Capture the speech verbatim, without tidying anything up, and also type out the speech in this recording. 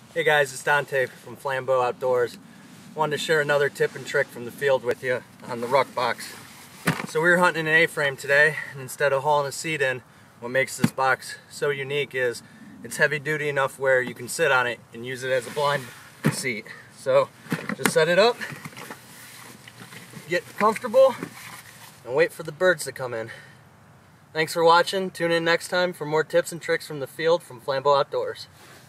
Hey guys, it's Dante from Flambeau Outdoors. Wanted to share another tip and trick from the field with you on the Ruckbox. So we were hunting an A-frame today, and instead of hauling a seat in, what makes this box so unique is it's heavy duty enough where you can sit on it and use it as a blind seat. So just set it up, get comfortable, and wait for the birds to come in. Thanks for watching. Tune in next time for more tips and tricks from the field from Flambeau Outdoors.